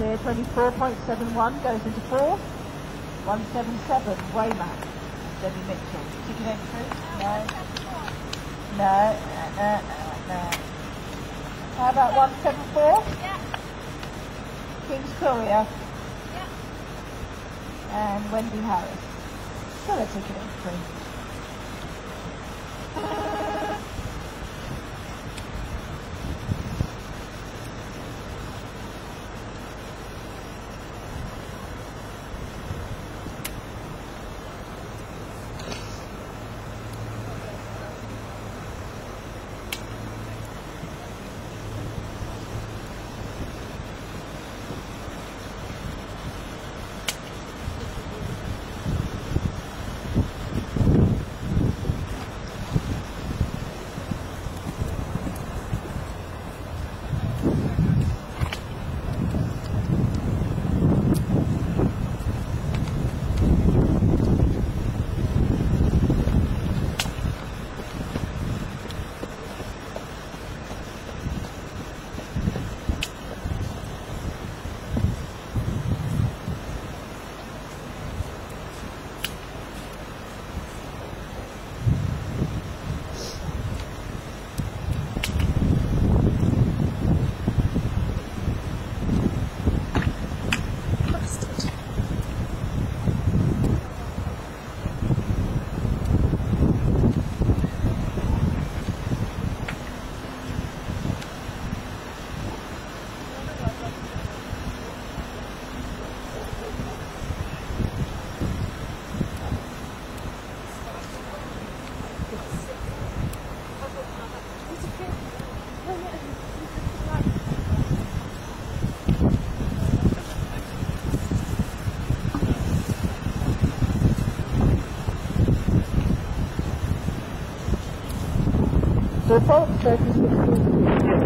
clear. 24.71 goes into fourth. 177, Waymack, Debbie Mitchell. Ticket entry? No. No. How about 174? Yeah. King's Courier. Yeah. And Wendy Harris. Still a ticket entry. Default 36.